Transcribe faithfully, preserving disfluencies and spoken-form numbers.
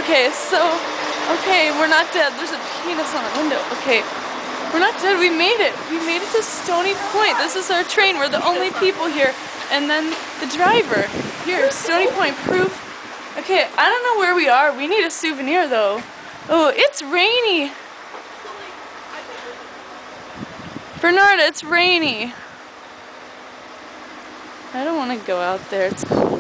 Okay, so, okay, we're not dead. There's a penis on the window. Okay, we're not dead. We made it. We made it to Stony Point. This is our train. We're the only people here. And then the driver. Here, Stony Point, proof. Okay, I don't know where we are. We need a souvenir, though. Oh, it's rainy. Bernarda, it's rainy. I don't want to go out there. It's